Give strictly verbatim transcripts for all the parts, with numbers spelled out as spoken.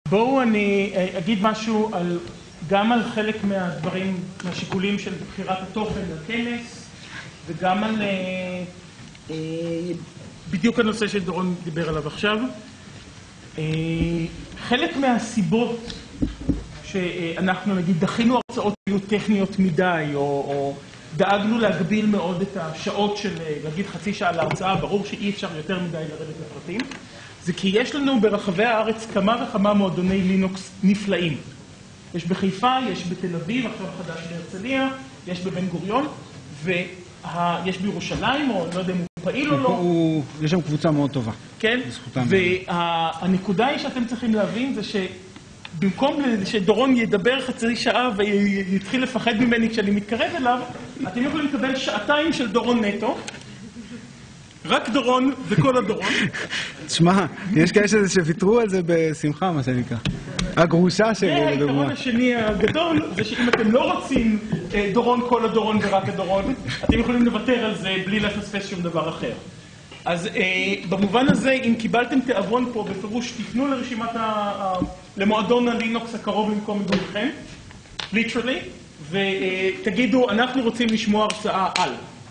בואו אני אגיד משהו על, גם על חלק מהדברים, מהשיקולים של בחירת התוכן לכנס, וגם על אה, בדיוק הנושא שדורון דיבר עליו עכשיו. אה, חלק מהסיבות שאנחנו נגיד דחינו הרצאות היו טכניות מדי, או, או דאגנו להגביל מאוד את השעות של, נגיד חצי שעה להרצאה, ברור שאי אפשר יותר מדי לרדת לפרטים. זה כי יש לנו ברחבי הארץ כמה וכמה מועדוני לינוקס נפלאים. יש בחיפה, יש בתל אביב, עכשיו חדש בהרצליה, יש בבן גוריון, ויש בירושלים, או לא יודע אם הוא פעיל או לא. יש שם קבוצה מאוד טובה. כן, והנקודה היא שאתם צריכים להבין זה שבמקום שדורון ידבר חצי שעה ויתחיל לפחד ממני כשאני מתקרב אליו, אתם יכולים לקבל שעתיים של דורון נטו, רק דורון וכל הדורון. תשמע, יש כאלה שוויתרו על זה בשמחה, מה שנקרא. הגרושה שלי, לדוגמה. והעיקרון השני הגדול, זה שאם אתם לא רוצים דורון כל הדורון ורק הדורון, אתם יכולים לוותר על זה בלי לפספס שום דבר אחר. אז במובן הזה, אם קיבלתם תיאבון פה, בפירוש תפנו לרשימת ה... למועדון הלינוקס הקרוב במקום מגוריכם, literally, ותגידו, אנחנו רוצים לשמוע הרצאה על.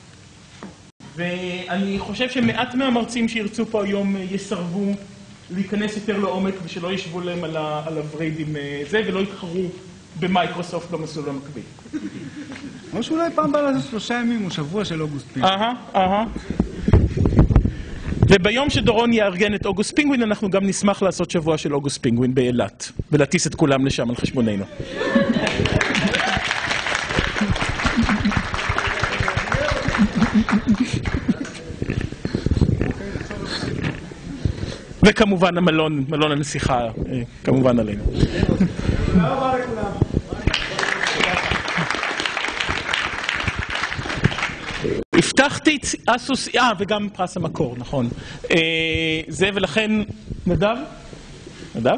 ואני חושב שמעט מהמרצים שירצו פה היום יסרבו להיכנס יותר לעומק ושלא ישבו להם על הווריד עם זה ולא יתחרו במייקרוסופט במסלול המקביל. או שאולי פעם בא לעשות שלושה ימים או שבוע של אוגוסט פינגווין. אהה, אהה. וביום שדורון יארגן את אוגוסט פינגווין אנחנו גם נשמח לעשות שבוע של אוגוסט פינגווין באילת ולהטיס את כולם לשם על חשבוננו. וכמובן המלון, מלון הנסיכה, כמובן עלינו. תודה רבה לכולם. הבטחתי אסוס, אה, וגם פרס המקור, נכון. זה ולכן, נדב? נדב?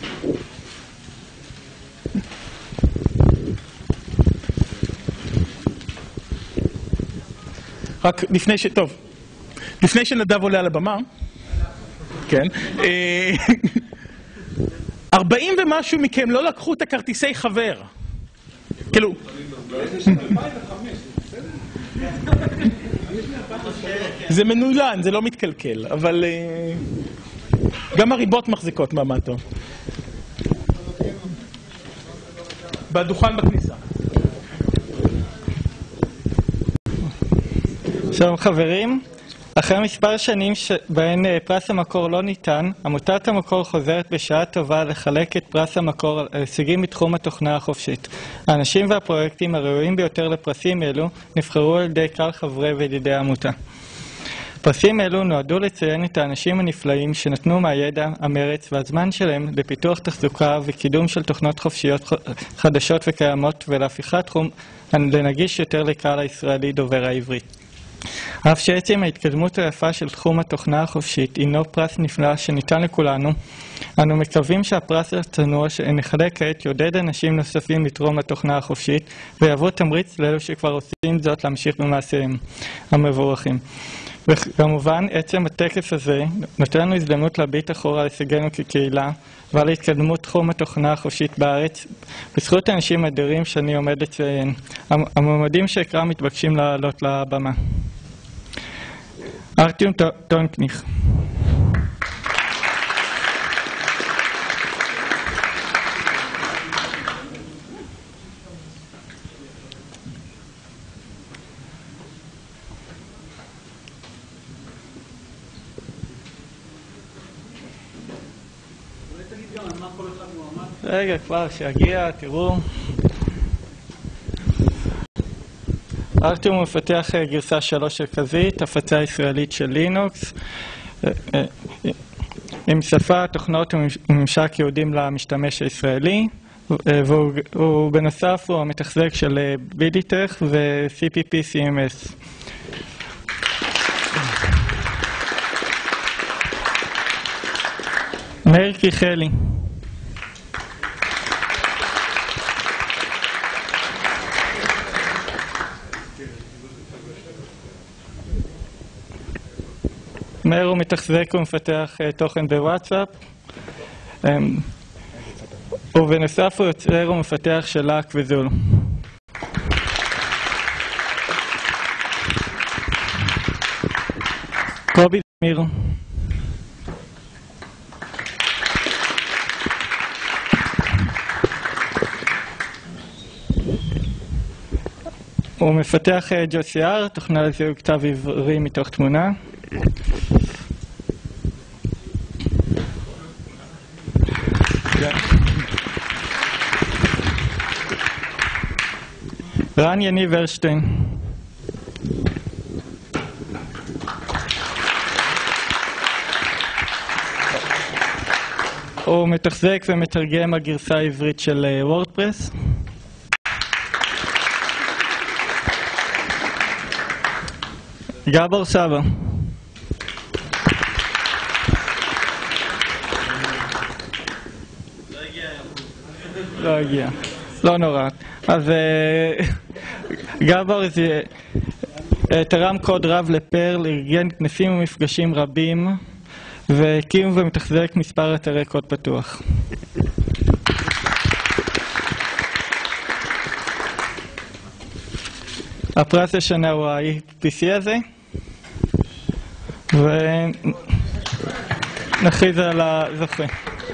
רק לפני ש... טוב. לפני שנדב עולה על הבמה, כן, ארבעים ומשהו מכם לא לקחו את הכרטיסי חבר. כאילו... זה מנוילן, זה לא מתקלקל, אבל גם הריבות מחזיקות מעמד טוב. בדוכן בכניסה. שלום חברים, אחרי מספר שנים שבהן פרס המקור לא ניתן, עמותת המקור חוזרת בשעה טובה לחלק את פרס המקור על הישגים בתחום התוכנה החופשית. האנשים והפרויקטים הראויים ביותר לפרסים אלו נבחרו על ידי כלל חברי וידידי העמותה. פרסים אלו נועדו לציין את האנשים הנפלאים שנתנו מהידע, המרץ והזמן שלהם לפיתוח תחזוקה וקידום של תוכנות חופשיות חדשות וקיימות ולהפיכת תחום לנגיש יותר לקהל הישראלי דובר העברית. אף שעצם ההתקדמות היפה של תחום התוכנה החופשית הינו פרס נפלא שניתן לכולנו, אנו מקווים שהפרס הצנוע שנחלק כעת יעודד אנשים נוספים לתרום לתוכנה החופשית ויהוו תמריץ לאלו שכבר עושים זאת להמשיך במעשיהם המבורכים. וכמובן, עצם הטקס הזה נותן לנו הזדמנות להביט אחורה על הישגינו כקהילה ועל התקדמות תחום התוכנה החופשית בארץ בזכות האנשים האדירים שאני עומד לציין. המועמדים שאקרא מתבקשים לעלות לבמה. ארטיום טונקניך. רגע, כבר, שיגיע, תראו. ארטיום הוא מפתח גרסה שלוש של קזית, הפצה ישראלית של לינוקס, עם שפה, תוכנות וממשק יהודים למשתמש הישראלי, והוא בנוסף הוא המתחזק של בידיטך ו-סי פי פי סי אם אס. מאיר קיחלי. מאיר הוא מתחזק ומפתח תוכן בוואטסאפ. ובנוסף הוא יוצר ומפתח של לק וזול. קובי זמיר. הוא מפתח ג'ו-סי-אר, תוכנה לזיהוי כתב עברי מתוך תמונה. רן יניב הרשטיין. הוא מתחזק ומתרגם הגרסה העברית של וורדפרס. גבור סבא. לא הגיע. לא נורא. אז גבור זה תרם קוד רב לפרל, ארגן כנסים ומפגשים רבים והקים ומתחזק מספר אתרי קוד פתוח. הפרס השנה הוא ה-איי פי סי הזה, ונכריז על הזוכה.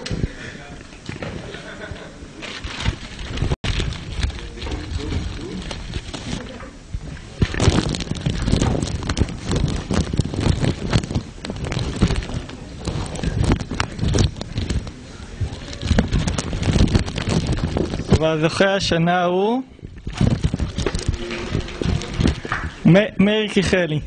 והזוכה השנה הוא מאיר קיחלי.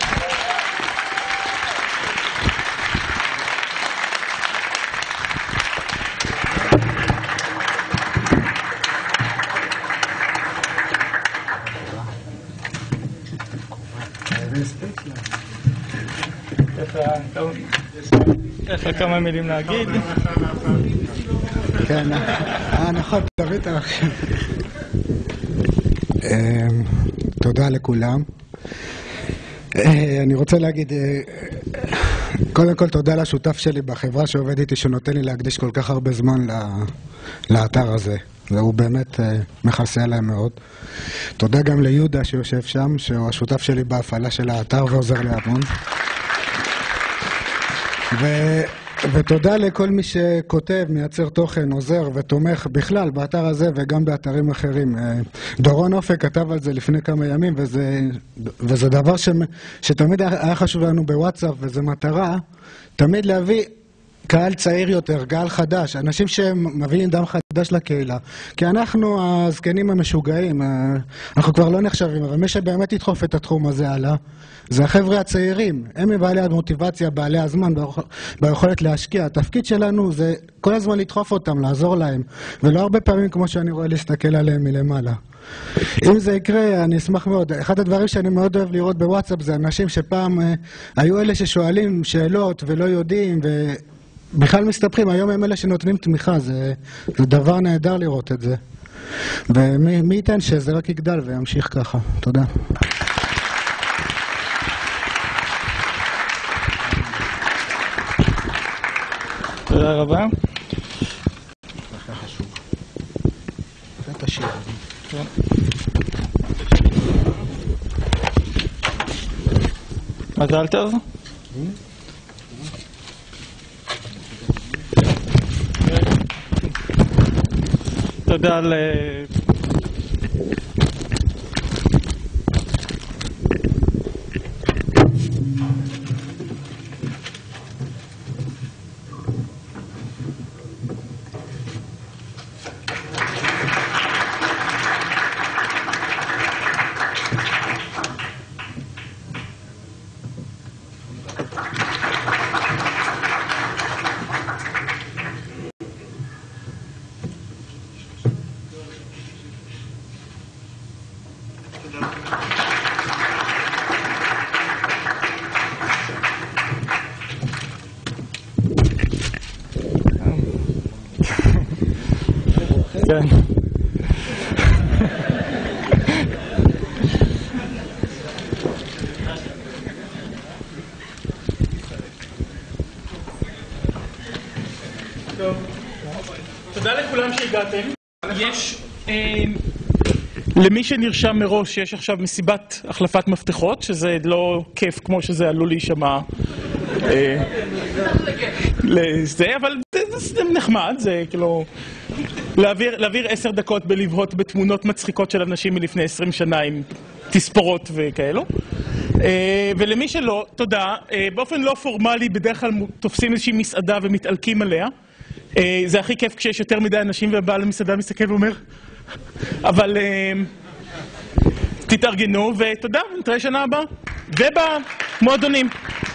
יש לך כמה מילים להגיד? כן, אה נכון, תביא את עכשיו. תודה לכולם. אני רוצה להגיד, קודם כל תודה לשותף שלי בחברה שעובד איתי, שנותן לי להקדיש כל כך הרבה זמן לאתר הזה. והוא באמת מכסה עליהם מאוד. תודה גם ליהודה שיושב שם, שהוא השותף שלי בהפעלה של האתר ועוזר לי המון. ו... ותודה לכל מי שכותב, מייצר תוכן, עוזר ותומך בכלל באתר הזה וגם באתרים אחרים. דורון אופק כתב על זה לפני כמה ימים, וזה, וזה דבר ש... שתמיד היה חשוב לנו בוואטסאפ, וזה מטרה תמיד להביא קהל צעיר יותר, קהל חדש, אנשים שמביאים דם חדש לקהילה. כי אנחנו הזקנים המשוגעים, אנחנו כבר לא נחשבים, אבל מי שבאמת ידחוף את התחום הזה הלאה, זה החבר'ה הצעירים. הם מבעלי המוטיבציה, בעלי הזמן, ביכולת להשקיע. התפקיד שלנו זה כל הזמן לדחוף אותם, לעזור להם, ולא הרבה פעמים כמו שאני רואה להסתכל עליהם מלמעלה. אם זה יקרה, אני אשמח מאוד. אחד הדברים שאני מאוד אוהב לראות בוואטסאפ זה אנשים שפעם אה, היו אלה ששואלים שאלות ולא יודעים ו... בכלל מסתבכים, היום הם אלה שנותנים תמיכה, זה, זה דבר נהדר לראות את זה. ומי מי ייתן שזה רק יגדל וימשיך ככה. תודה. תודה רבה. מזל טוב. תודה ל... כן. טוב, תודה תודה לכולם שהגעתם. יש, אה, למי שנרשם מראש, יש עכשיו מסיבת החלפת מפתחות, שזה לא כיף כמו שזה עלול להישמע. אה, לזה, אבל זה, זה נחמד, זה כאילו... להעביר, להעביר עשר דקות בלבהות בתמונות מצחיקות של אנשים מלפני עשרים שנה עם תספורות וכאלו. אה, ולמי שלא, תודה. אה, באופן לא פורמלי, בדרך כלל תופסים איזושהי מסעדה ומתעלקים עליה. אה, זה הכי כיף כשיש יותר מדי אנשים והבעל המסעדה מסתכל ואומר, אבל אה, תתארגנו ותודה, נתראה שנה הבאה. ובמועדונים.